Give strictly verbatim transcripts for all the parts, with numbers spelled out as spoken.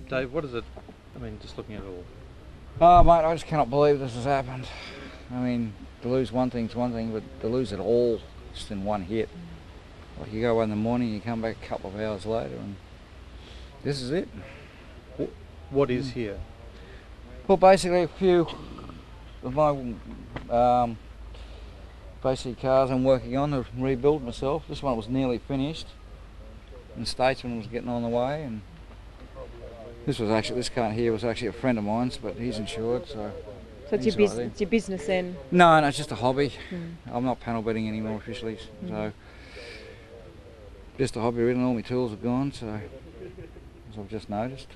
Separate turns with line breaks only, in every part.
Dave, what is it? I mean, just looking at it all.
Oh, mate, I just cannot believe this has happened. I mean, to lose one thing's one thing, but to lose it all just in one hit. Like you go away in the morning, you come back a couple of hours later, and this is it.
What is here?
Well, basically a few of my um, basic cars I'm working on to rebuild myself. This one was nearly finished, and Statesman was getting on the way, and this was actually this car here was actually a friend of mine's, but he's insured, so.
So it's your, bus it's your business then?
No, no, it's just a hobby.
Mm.
I'm not panel beating anymore officially,
Mm.
so just a hobby. Really, all my tools are gone, so as I've just noticed.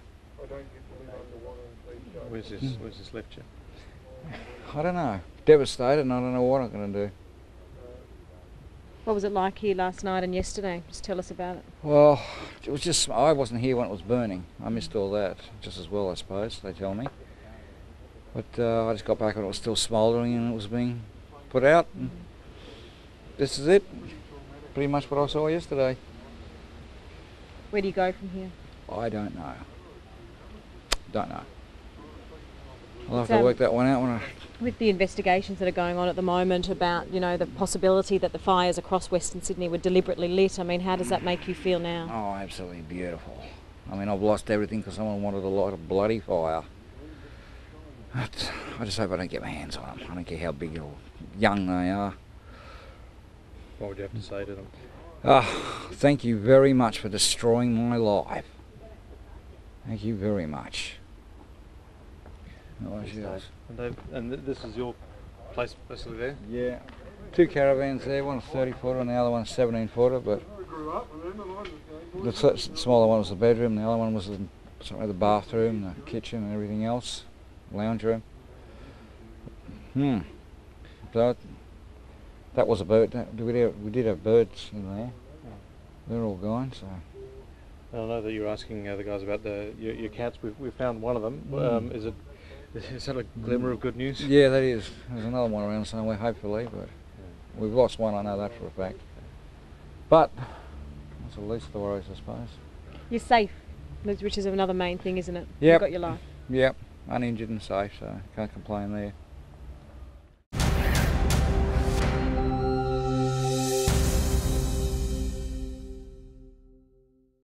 Where's this?
Mm.
Where's this left you?
I don't know. Devastated, and I don't know what I'm going to do.
What was it like here last night and yesterday? Just tell us about it.
Well, it was just I wasn't here when it was burning. I missed all that just as well, I suppose. They tell me. But uh, I just got back when it was still smouldering and it was being put out. And this is it. Pretty much what I saw yesterday.
Where do you go from here?
I don't know. Don't know. I'll have
So,
to work that one out when I...
With the investigations that are going on at the moment about, you know, the possibility that the fires across Western Sydney were deliberately lit, I mean, how does that make you feel now?
Oh, absolutely beautiful. I mean, I've lost everything because someone wanted a lot of bloody fire. But I just hope I don't get my hands on them. I don't care how big or young they are.
What would you have to say to them?
Ah, thank you very much for destroying my life. Thank you very much. Oh,
Thanks,
yes.
Dave. And, Dave, and th this is your place basically there?
Yeah. Two caravans there, one's thirty footer and the other one's seventeen footer, but the s smaller one was the bedroom, the other one was the, something like the bathroom, the kitchen and everything else, lounge room. Hmm. So that was a bird. That, we, did, we did have birds in there. They're all gone, so.
And I know that you're asking uh, the guys about the your, your cats. We've, we've found one of them.
Mm.
Um, is it is that a glimmer of good news?
Yeah, that is. There's another one around somewhere, hopefully, but we've lost one, I know that for a fact. But that's the least of the worries, I suppose.
You're safe, which is another main thing, isn't it?
Yep.
You've got your life.
Yep, uninjured and safe, so can't complain there.